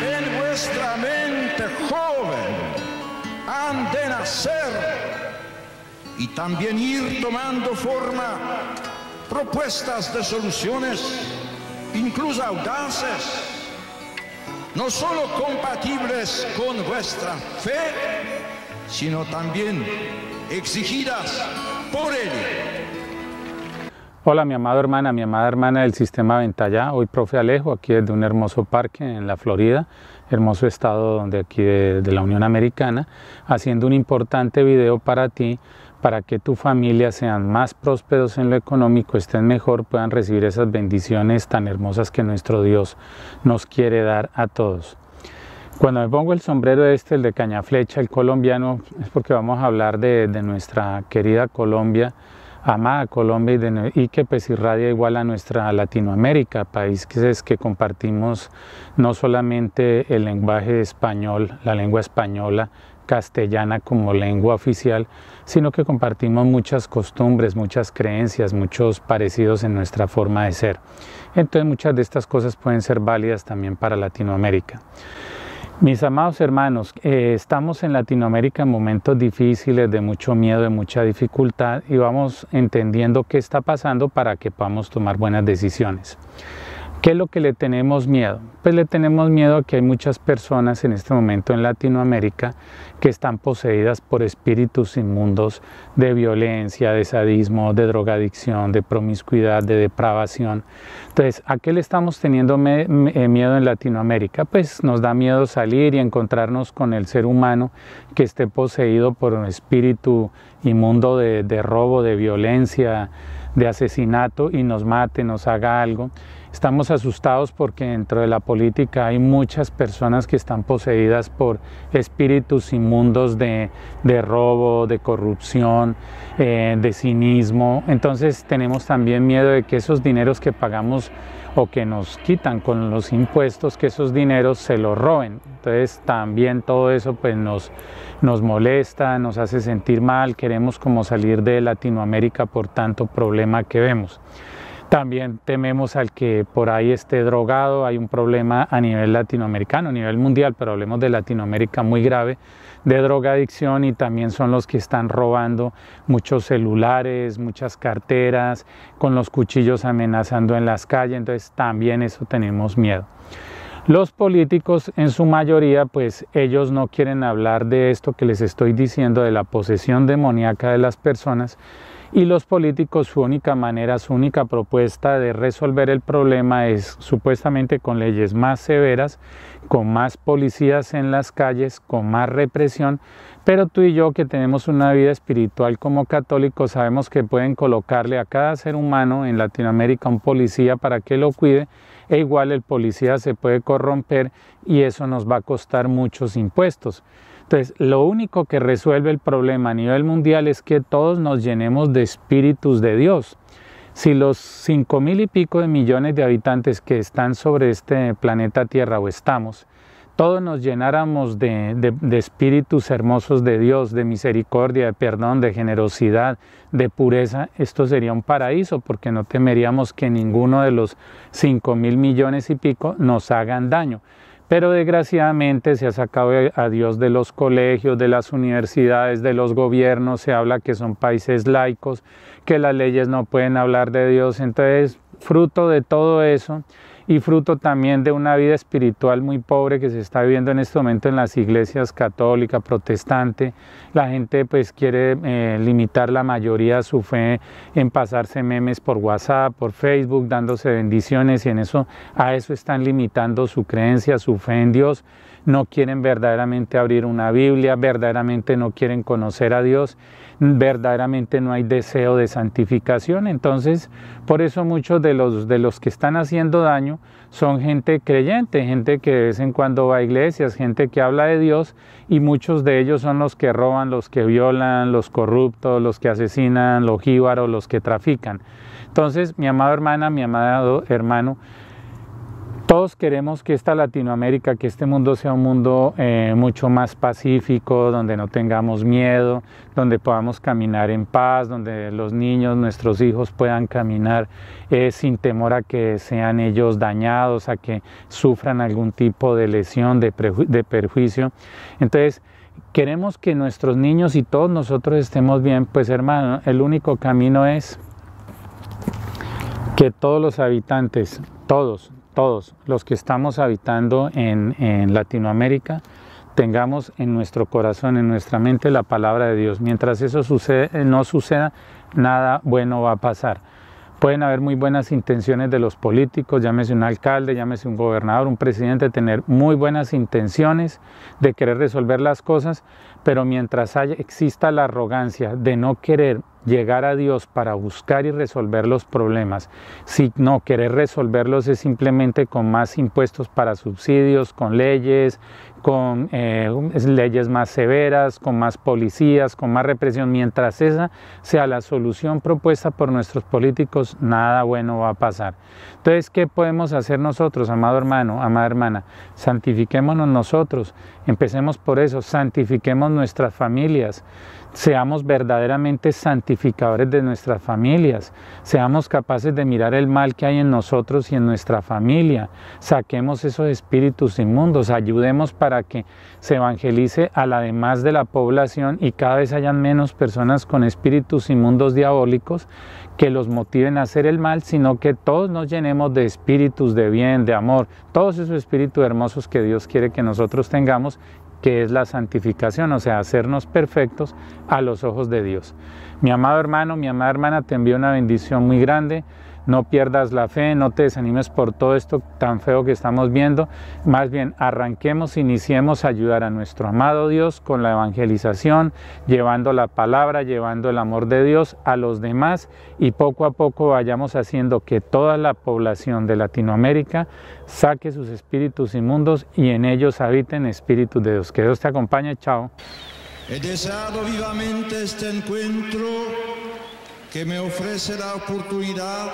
en vuestra mente joven han de nacer y también ir tomando forma propuestas de soluciones, incluso audaces, no solo compatibles con vuestra fe, sino también exigidas por él. Hola mi amada hermana del Sistema Ventallá, hoy profe Alejo, aquí desde un hermoso parque en la Florida, hermoso estado donde aquí de la Unión Americana, haciendo un importante video para ti, para que tu familia sean más prósperos en lo económico, estén mejor, puedan recibir esas bendiciones tan hermosas que nuestro Dios nos quiere dar a todos. Cuando me pongo el sombrero el de Cañaflecha, el colombiano, es porque vamos a hablar de nuestra querida Colombia, amada Colombia, y que pues irradia igual a nuestra Latinoamérica, países que compartimos no solamente el lenguaje español, la lengua española, castellana como lengua oficial, sino que compartimos muchas costumbres, muchas creencias, muchos parecidos en nuestra forma de ser. Entonces muchas de estas cosas pueden ser válidas también para Latinoamérica. Mis amados hermanos, estamos en Latinoamérica en momentos difíciles, de mucho miedo, de mucha dificultad, y vamos entendiendo qué está pasando para que podamos tomar buenas decisiones. ¿Qué es lo que le tenemos miedo? Pues le tenemos miedo a que hay muchas personas en este momento en Latinoamérica que están poseídas por espíritus inmundos de violencia, de sadismo, de drogadicción, de promiscuidad, de depravación. Entonces, ¿a qué le estamos teniendo miedo en Latinoamérica? Pues nos da miedo salir y encontrarnos con el ser humano que esté poseído por un espíritu inmundo de robo, de violencia, de asesinato y nos mate, nos haga algo. Estamos asustados porque dentro de la política hay muchas personas que están poseídas por espíritus inmundos de robo, de corrupción, de cinismo. Entonces tenemos también miedo de que esos dineros que pagamos o que nos quitan con los impuestos, que esos dineros se los roben. Entonces también todo eso pues nos molesta, nos hace sentir mal, queremos como salir de Latinoamérica por tanto problema que vemos. También tememos al que por ahí esté drogado, hay un problema a nivel latinoamericano, a nivel mundial, pero hablemos de Latinoamérica muy grave, de drogadicción, y también son los que están robando muchos celulares, muchas carteras, con los cuchillos amenazando en las calles, entonces también eso tenemos miedo. Los políticos en su mayoría, pues ellos no quieren hablar de esto que les estoy diciendo, de la posesión demoníaca de las personas, y los políticos su única manera, su única propuesta de resolver el problema es supuestamente con leyes más severas, con más policías en las calles, con más represión, pero tú y yo que tenemos una vida espiritual como católicos sabemos que pueden colocarle a cada ser humano en Latinoamérica un policía para que lo cuide, e igual el policía se puede corromper y eso nos va a costar muchos impuestos. Entonces, lo único que resuelve el problema a nivel mundial es que todos nos llenemos de espíritus de Dios. Si los 5.000 y pico de millones de habitantes que están sobre este planeta Tierra o estamos, todos nos llenáramos de espíritus hermosos de Dios, de misericordia, de perdón, de generosidad, de pureza, esto sería un paraíso porque no temeríamos que ninguno de los 5.000 millones y pico nos hagan daño. Pero desgraciadamente se ha sacado a Dios de los colegios, de las universidades, de los gobiernos, se habla que son países laicos, que las leyes no pueden hablar de Dios. Entonces, fruto de todo eso y fruto también de una vida espiritual muy pobre que se está viviendo en este momento en las iglesias católica, protestante, la gente pues quiere limitar la mayoría de su fe en pasarse memes por WhatsApp, por Facebook, dándose bendiciones, y a eso están limitando su creencia, su fe en Dios. No quieren verdaderamente abrir una Biblia, verdaderamente no quieren conocer a Dios, verdaderamente no hay deseo de santificación. Entonces, por eso muchos de los que están haciendo daño son gente creyente, gente que de vez en cuando va a iglesias, gente que habla de Dios, y muchos de ellos son los que roban, los que violan, los corruptos, los que asesinan, los jíbaros, los que trafican. Entonces, mi amada hermana, mi amado hermano, Todos queremos que esta Latinoamérica, que este mundo sea un mundo mucho más pacífico, donde no tengamos miedo, donde podamos caminar en paz, donde los niños, nuestros hijos puedan caminar sin temor a que sean ellos dañados, a que sufran algún tipo de lesión, de perjuicio. Entonces, queremos que nuestros niños y todos nosotros estemos bien. Pues hermano, el único camino es que todos los habitantes, todos los que estamos habitando en Latinoamérica, tengamos en nuestro corazón, en nuestra mente la palabra de Dios. Mientras eso no suceda, nada bueno va a pasar. Pueden haber muy buenas intenciones de los políticos, llámese un alcalde, llámese un gobernador, un presidente, tener muy buenas intenciones de querer resolver las cosas, pero mientras exista la arrogancia de no querer llegar a Dios para buscar y resolver los problemas, si no querer resolverlos es simplemente con más impuestos para subsidios, con leyes, con leyes más severas, con más policías, con más represión. Mientras esa sea la solución propuesta por nuestros políticos, nada bueno va a pasar. Entonces, ¿qué podemos hacer nosotros, amado hermano, amada hermana? Santifiquémonos nosotros, empecemos por eso, santifiquemos nuestras familias, seamos verdaderamente santificadores de nuestras familias, seamos capaces de mirar el mal que hay en nosotros y en nuestra familia, saquemos esos espíritus inmundos, ayudemos para que se evangelice a la demás de la población y cada vez hayan menos personas con espíritus inmundos diabólicos que los motiven a hacer el mal, sino que todos nos llenemos de espíritus de bien, de amor, todos esos espíritus hermosos que Dios quiere que nosotros tengamos, que es la santificación, o sea, hacernos perfectos a los ojos de Dios. Mi amado hermano, mi amada hermana, te envío una bendición muy grande. No pierdas la fe, no te desanimes por todo esto tan feo que estamos viendo. Más bien, arranquemos, iniciemos a ayudar a nuestro amado Dios con la evangelización, llevando la palabra, llevando el amor de Dios a los demás y poco a poco vayamos haciendo que toda la población de Latinoamérica saque sus espíritus inmundos y en ellos habiten espíritus de Dios. Que Dios te acompañe. Chao. He deseado vivamente este encuentro que me ofrece la oportunidad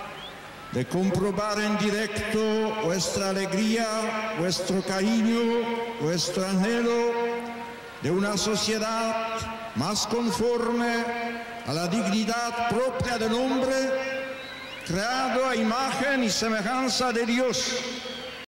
de comprobar en directo vuestra alegría, vuestro cariño, vuestro anhelo de una sociedad más conforme a la dignidad propia del hombre, creado a imagen y semejanza de Dios.